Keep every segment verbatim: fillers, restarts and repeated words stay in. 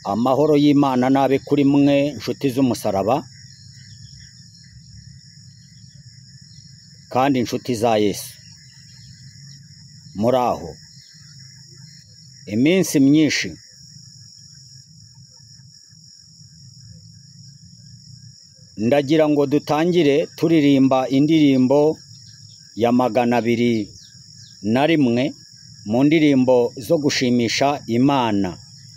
Amahoro y'Imana nabe kuri mwe nshuti z'umusaraba kandi inshuti za Yesu. Muraho iminsi myinshi ndagira ngo dutangire turirimba indirimbo ya magana abiri na rimwe mu ndirimbo zo gushimisha Imana.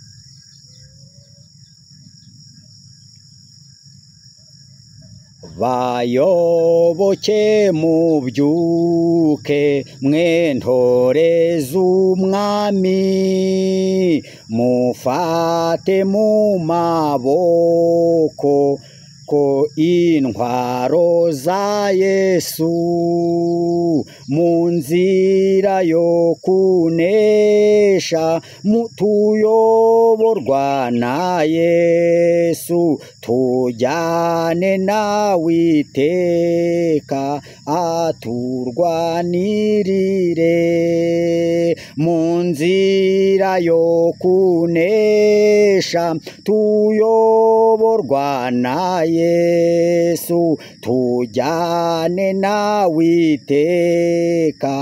Bayoboke mubyuke mwe ntore z'umwami, mufate mu maboko ko intwaro za Yesu, mu nzira yo kunesha tuyoborwa na Yesu, tujyane nawe iteka aturwanirire. Mu nzira yo kunesha tuyoborwa na Yesu, tujyane nawe iteka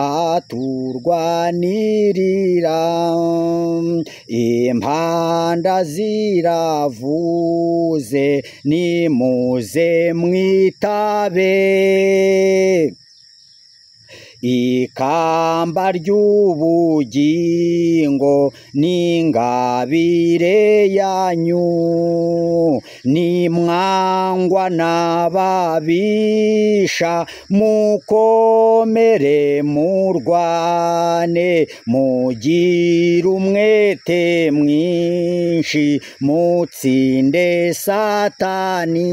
aturwanirira. Impanda ziravuze nimuze mwitabe, ikamba ry'ubugingo n'ingabire yanyu, nimwangwa n'ababisha mukomere murwane, mugire umwete mwinshi mutsinde Satani.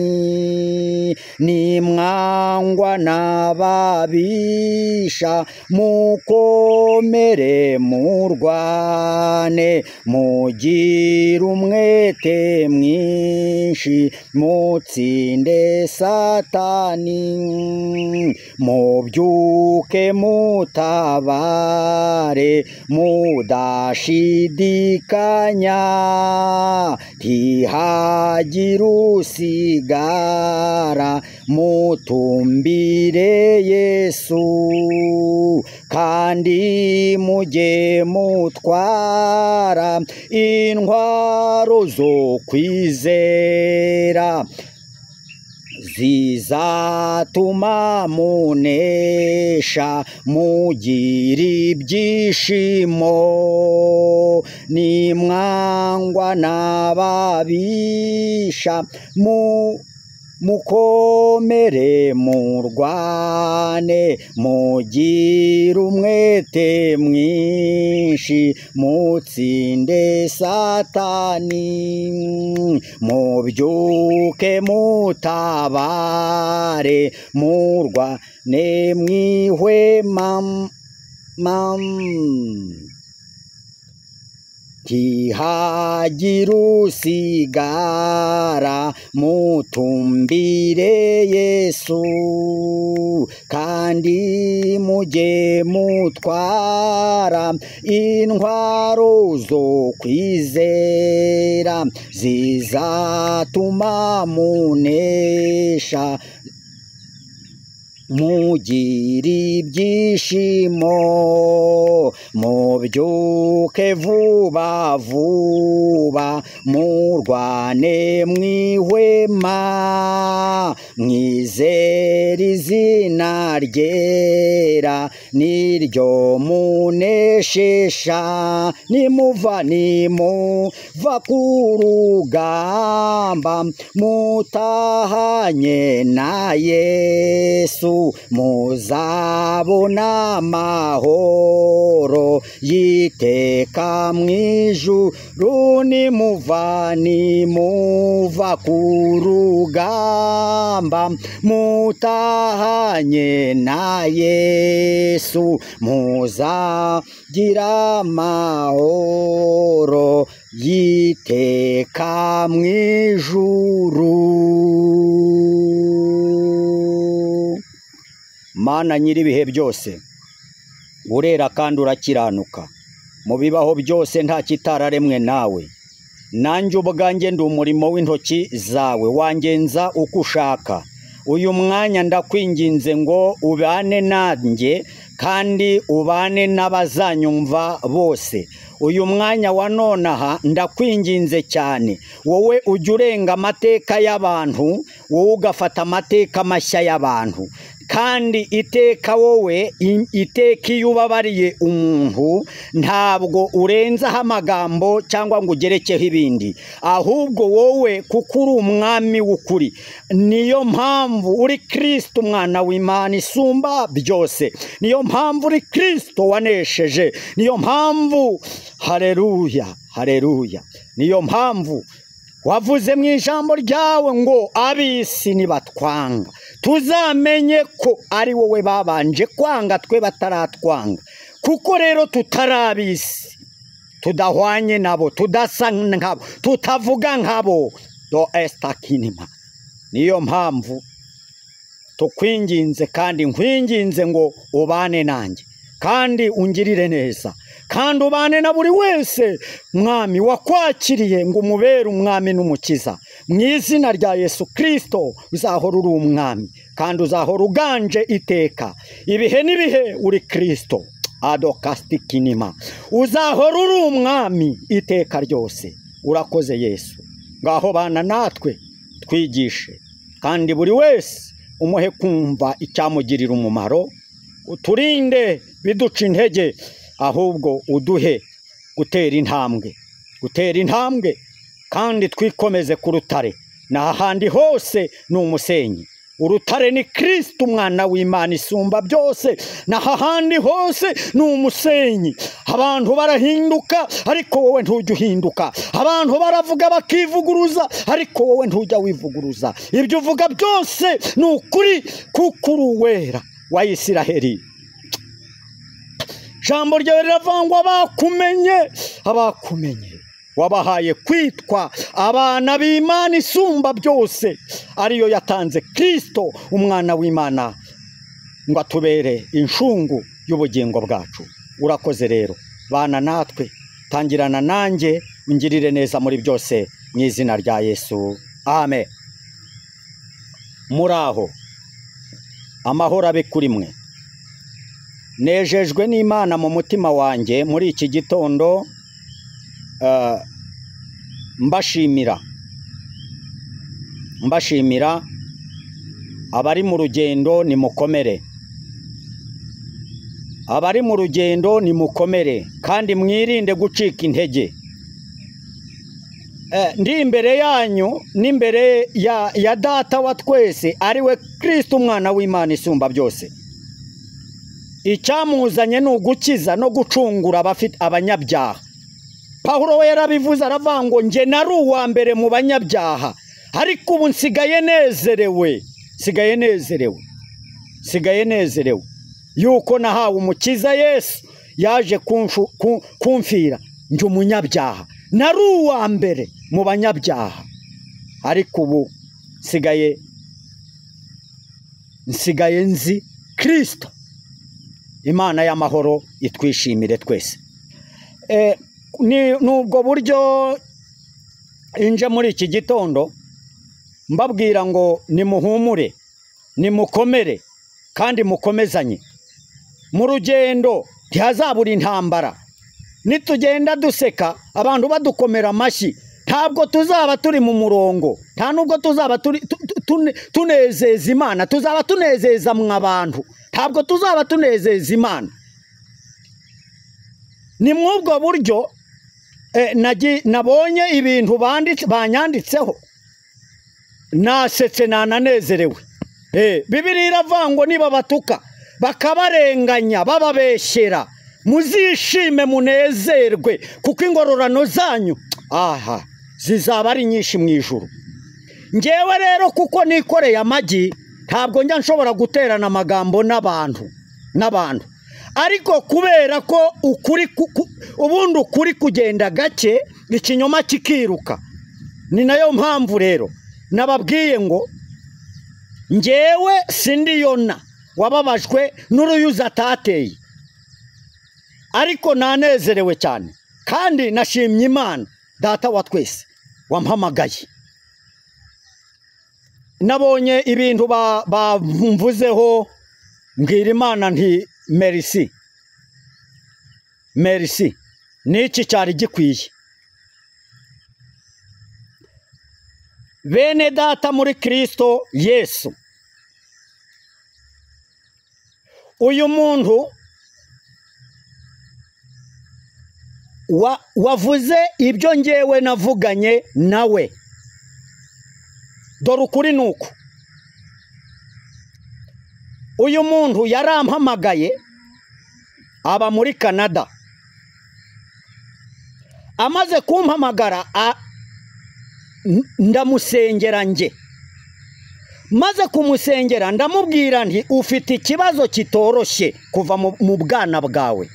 Nimwangwa n'ababisha mukomere murwane, mugire umwete mwinshi mutsinde Satani. Mubyuke mutabare mudashidikanya, ntihagire usigara mutumbire Yesu, kandi mujye mutwara intwaro zo kwizera, zizatuma munesha mugira ibyishimo. Nimwangwa n'ababisha mu mukomere murwane, mugire umwete mwinshi mutsinde Satani. Mubyuke mutabare murwane mwihwema, ntihagire usigara mutumbire Yesu, kandi mujye mutwara intwaro zo kwizera, zizatuma munesha mugira ibyishimo. Mubyuke vuba vuba murwane mwihwema, mwizere izina ryera niryo muneshesha. Nimuva nimuva ku rugamba mutahanye na Yesu, muzabona amahoro yiteka mwijuru. Nimuva nimuva ku rugamba mutahanye na Yesu, muzagira amahoro yiteka mwijuru. Mana nyir'ibihe byose, urera kandi urakiranuka, mu bibaho byose nta kitararemwe nawe. nanjye ubwanjye ndi umurimo w'intoki zawe, wangenza uko ushaka. Uyu mwanya ndakwinginze ngo ubane nanjye kandi ubane n'abazanyumva bose. Uyu mwanya wa nonaha ndakwinginze cyane, wowe ujya urenga amateka y'abantu, wowe ugafata amateka mashya y'abantu. Kandi iteka wowe iteka iyo ubabariye umuntu ntabwo urenzaho amagambo cyangwa ngo ugerekeho ibindi, ahubwo wowe kuko uri umwami w'ukuri, niyo mpamvu uri Kristo umwana w'Imana isumba byose, niyo mpamvu uri Kristo wanesheje, niyo mpamvu haleluya haleluya, niyo mpamvu wavuze mu ijambo ryawe ngo ab'isi nibatwanga tuzamenye ko ari wowe babanje kwanga twe bataratwanga. Kuko rero tutarabisi, tudahwanye nabo, tudasa nkabo, tutavuga nkabo, do esta kinima. Niyo mpamvu tukwinginze kandi nkwinginze ngo ubane nanjye kandi ungirire neza, kandi ubane na buri wese mwami wakwakiriye ngo umubere umwami n'umukiza. Mu izina rya Yesu Kristo uzahora uri umwami kandi uzahora uganje iteka ibihe n'ibihe. Uri Kristo adokastikinima, uzahora uri umwami iteka ryose. Urakoze Yesu, ngaho bana natwe twigishe, kandi buri wese umuhe kumva icyamugirira umumaro. Uturinde biduca intege, ahubwo uduhe gutera intambwe gutera intambwe kandi twikomeze ku rutare. N'ahandi hose ni umusenyi, urutare ni Kristo umwana w'Imana isumba byose. N'ahandi hose ni umusenyi. Abantu barahinduka ariko wowe ntujya uhinduka, abantu baravuga bakivuguruza ariko wowe ntujya wivuguruza. Ibyo uvuga byose ni ukuri kuko uri uwera wa Isiraheli. Jambo ryawe riravangwa abakumenye abakumenye wabahaye kwitwa abana b'Imana isumba byose, ariyo yatanze Kristo umwana w'Imana ngo atubere inshungu y'ubugingo bwacu. Urakoze rero bana natwe, tangirana nanjye ungirire neza muri byose mu izina rya Yesu, amen. Muraho, amahoro abe kuri mwe. Nejejwe n'Imana mu mutima wanjye muri iki gitondo, uh, mbashimira mbashimira abari mu rugendo nimukomere, abari mu rugendo nimukomere kandi mwirinde gucika intege. Uh, ndi imbere yanyu n'imbere ya, ya data wa twese ariwe Kristo umwana w'Imana isumba byose. Icyamuzanye ni ugukiza no gucungura abafite abanyabyaha. Pawulo we yarabivuze aravuga ngo nge nari uwa mbere mu banyabyaha, ariko ubu nsigaye nezerewe nsigaye nezerewe nsigaye nezerewe yuko nahawe umukiza Yesu yaje kumfira nje umunyabyaha. Nari uwa mbere mu banyabyaha ariko ubu nsigaye nsigaye nzi Kristo. Imana y'amahoro itwishimire twese. Eh, ni nubwo buryo inje muri iki gitondo mbabwira ngo nimuhumure, nimukomere kandi mukomezanye. Mu rugendo ntihazabura intambara. Nitugenda duseka abantu badukomera amashyi, ntabwo tuzaba turi mu murongo, nta nubwo tuzaba turi tunezeza Imana, tuzaba tunezeza mw'abantu, ntabwo tuzaba tunezeza Imana. Ni mw'ubwo buryo eh, nabonye ibintu banditse banyanditseho nasetse nananezerewe. Eh, Bibiliya iravuga ngo niba batuka bakabarenganya bababeshyera muzishime munezerwe kuko ingororano zanyu aha zizaba ari nyinshi mu ijuru. Ngewe rero kuko nikoreye amagi ntabwo njya nshobora guterana amagambo n'abantu n'abantu ariko kubera ko ukuri ubundi ukuri kugenda gake ikinyoma kikiruka, ni nayo mpamvu rero nababwiye ngo ngewe sindi Yona wababajwe n'uruyuzi atateye, ariko nanezerewe cyane kandi nashimye Imana data wa twese wampamagaye, nabonye ibintu bamvuzeho, mbwira Imana nti merci merci, niki cyari gikwiye. Bene data muri Kristo Yesu, uyu muntu wa wavuze ibyo ngewe navuganye nawe, dore ukuri nuko uyu muntu yarampamagaye, aba muri Canada. Amaze kumpamagara ndamusengera nge, maze kumusengera ndamubwira nti ufite ikibazo kitoroshye kuva mu bwana bwawe.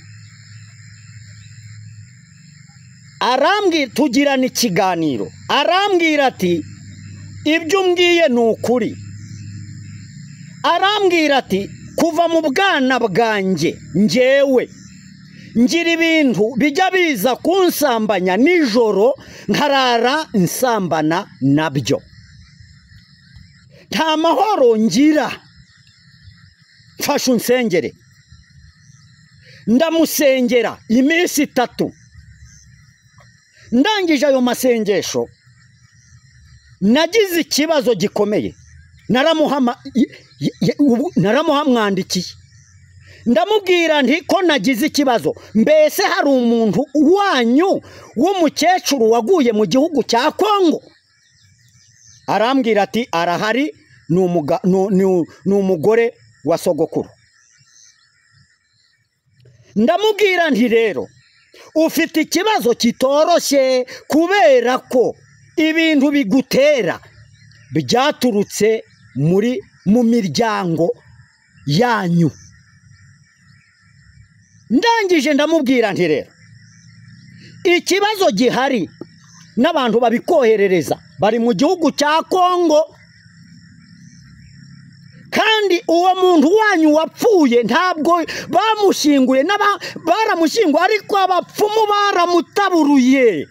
Arambwira, tugirana ikiganiro, arambwira ati ibyo umbwiye ni ukuri. Arambwira ati kuva mu bwana bwanjye ngewe ngira ibintu bijya biza kunsambanya nijoro, nkarara nsambana nabyo, nta mahoro ngira, mfashe unsengere. Ndamusengera iminsi itatu. Ndangije ayo masengesho nagize ikibazo gikomeye, naramuhama naramuhamwandikiye ndamubwira nti ko nagize ikibazo, mbese hari umuntu wanyu w'umukecuru waguye mu gihugu cya Kongo? Arambwira ati arahari, ni umugore wa sogokuru. Ndamubwira nti rero ufite ikibazo kitoroshye, kubera ko ibintu bigutera byaturutse muri mu miryango yanyu. Ndangije ndamubwira nti rero ikibazo gihari n'abantu babikoherereza bari mu gihugu cya Kongo, kandi uwo muntu wanyu wapfuye ntabwo bamushyinguye, baramushyinguye ariko abapfumu baramutaburuye.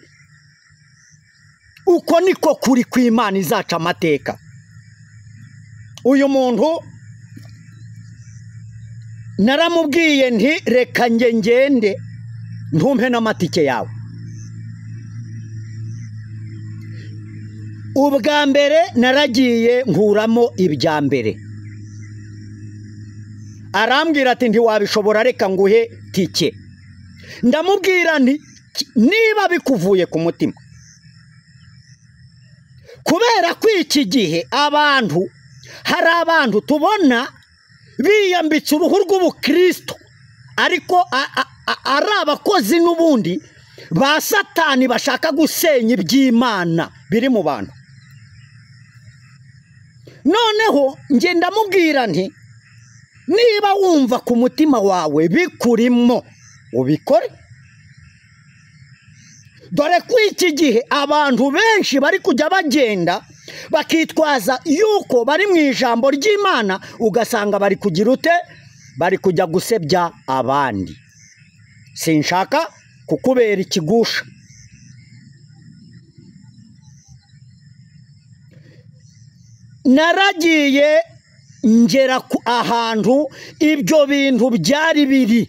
Uko niko kuri kw'Imana izaca amateka. Uyu muntu naramubwiye nti reka nge ngende ntumpe n'amatike yawe. Ubwa mbere naragiye nkuramo ibya mbere. Arambwira ati ntiwabishobora, reka nguhe tike. Ndamubwira nti niba bikuvuye ku mutima, kubera ko iki gihe abantu, hari abantu tubona biyambitse uruhu rw'ubukristo ariko ari abakozi n'ubundi ba Satani bashaka gusenya iby'Imana biri mu bantu. Noneho nge ndamubwira nti niba wumva ku mutima wawe bikurimo ubikore, dore ko iki gihe abantu benshi bari kujya bagenda bakitwaza yuko bari mu ijambo ry'Imana, ugasanga bari kugira ute, bari kujya gusebya abandi. Sinshaka kukubera ikigusha. Naragiye ngera ahantu ibyo bintu byari biri,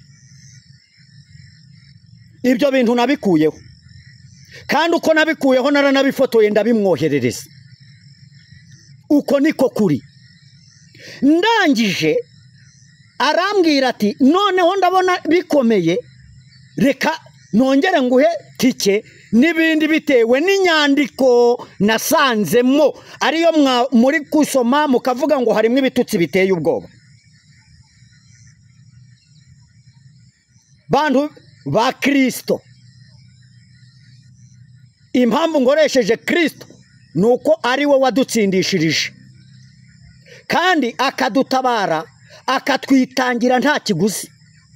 ibyo bintu nabikuyeho, kandi uko nabikuyeho naranabifotoye ndabimwoherereza. Uko niko kuri. Ndangije arambwira ati noneho ndabona bikomeye, reka nongere nguhe tike n'ibindi bitewe n'inyandiko nasanzemo, ariyo muri kusoma mukavuga ngo harimo ibitutsi biteye ubwoba. Bantu ba Kristo, impamvu ngoresheje Kristo nuko ari we wadutsindishirije kandi akadutabara, akatwitangira nta kiguzi.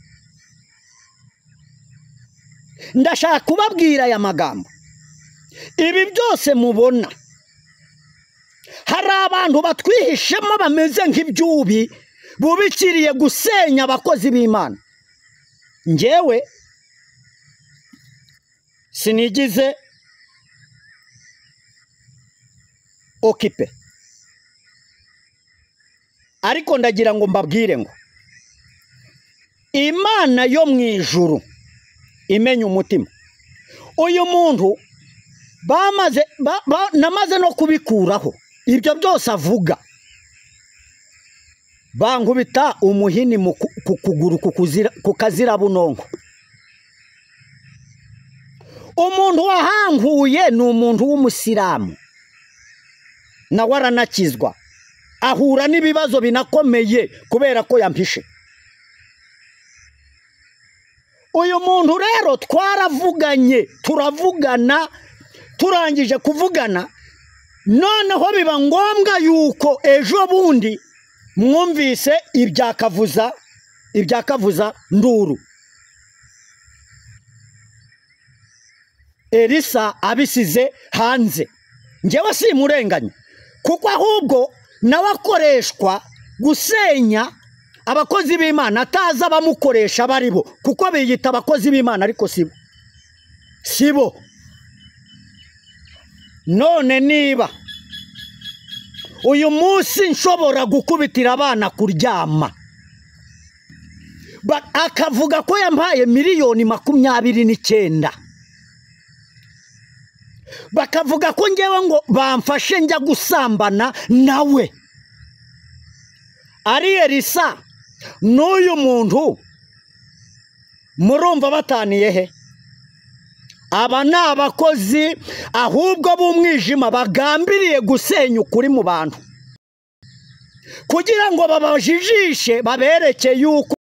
Ndashaka kubabwira aya magambo. Ibi byose mubona, hari abantu batwihishemo bameze nk'ibyubi bubikiriye gusenya abakozi b'Imana. Ngewe sinigize okipe. Ariko ndagira ngo mbabwire ngo Imana yo mu ijuru imenya umutima. Uyu muntu bamaze ba, ba, namaze no kubikuraho ibyo byose avuga. Bankubita umuhini mu kuguru kukazira bunonko. Umuntu wahanguye ni umuntu w'umusiramu, nawe aranakizwa, ahura n'ibibazo binakomeye kubera ko yampishe. Uyu muntu rero twaravuganye, turavugana, turangije kuvugana, noneho biba ngombwa yuko ejo bundi mwumvise ibyakavuza ibyakavuza nduru. Elisa abisize hanze. Ngewe simurenganya, kuko ahubwo nawe akoreshwa gusenya abakozi b'Imana, ataza bamukoresha baribo, kuko biyita abakozi b'Imana ariko sibo sibo. None niba uyu munsi nshobora gukubitira abana kuryama, akavuga ko yampaye miliyoni makumyabiri n'icyenda, bakavuga ko ngewe ngo bamfashe njya gusambana nawe, ari Elisa n'uyu muntu murumva bataniye he? Aba ni abakozi ahubwo b'umwijima bagambiriye gusenya ukuri mu bantu, kugira ngo babajijishe babereke yuko